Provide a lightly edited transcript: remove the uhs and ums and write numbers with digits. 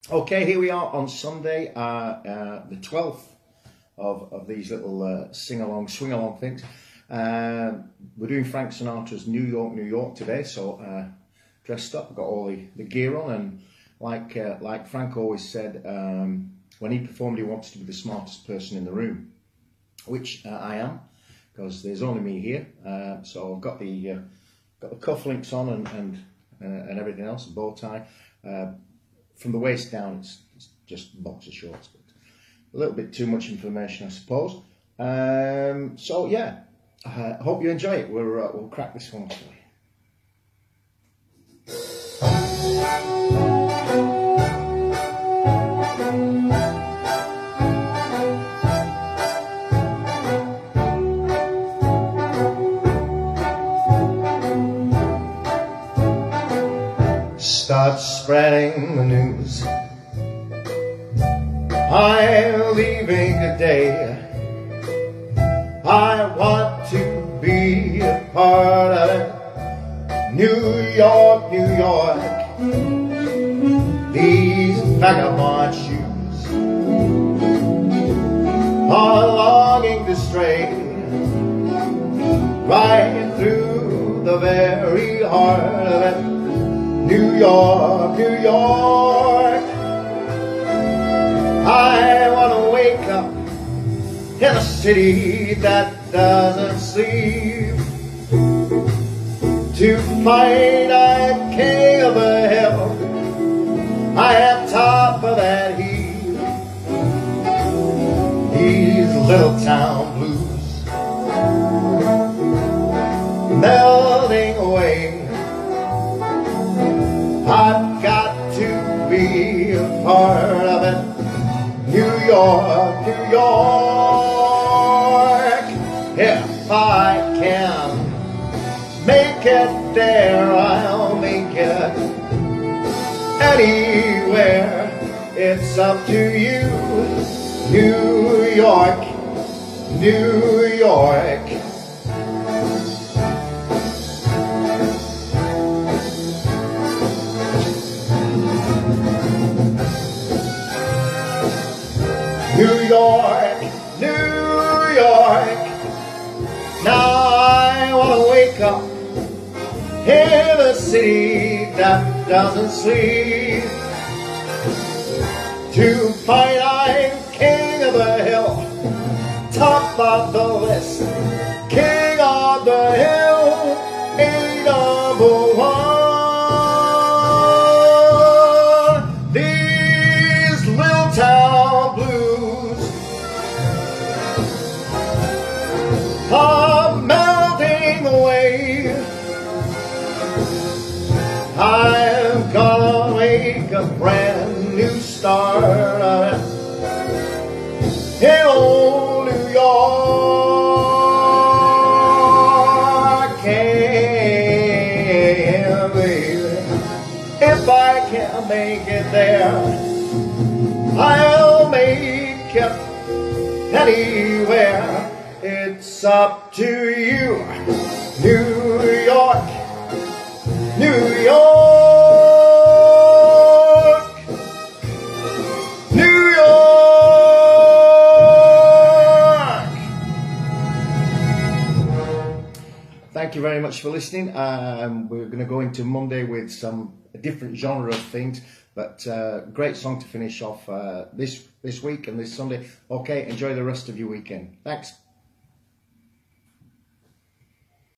Okay, here we are on Sunday, the 12th of these little sing-along, swing-along things. We're doing Frank Sinatra's New York, New York today, so dressed up, got all the gear on, and like Frank always said, when he performed, he wanted to be the smartest person in the room, which I am, because there's only me here. So I've got the cufflinks on and everything else, a bow tie. From the waist down, it's just boxer shorts, but a little bit too much information, I suppose. So yeah, I hope you enjoy it. We'll crack this one for you. Start spreading the news. I'm leaving today. I want to be a part of it. New York, New York. These vagabond shoes are longing to stray right through the very heart of it. New York, New York. I want to wake up in a city that doesn't sleep, to find I'm king of the hill. I am top of that heap. These little town blues melting away. I've got to be a part of it. New York, New York. If I can make it there, I'll make it anywhere. It's up to you. New York, New York. New York, New York. Now I want to wake up in a city that doesn't sleep, to find I'm king of the hill, top of the list, king of the hill, a number one. These little town blues are melting away. I'm gonna make a brand new start of it in old New York. Yeah, baby, if I can make it there, I'll make it anywhere. It's up to you. New York, New York, New York. Thank you very much for listening. We're going to go into Monday with a different genre of things, but great song to finish off this week and this Sunday. Okay, enjoy the rest of your weekend. Thanks.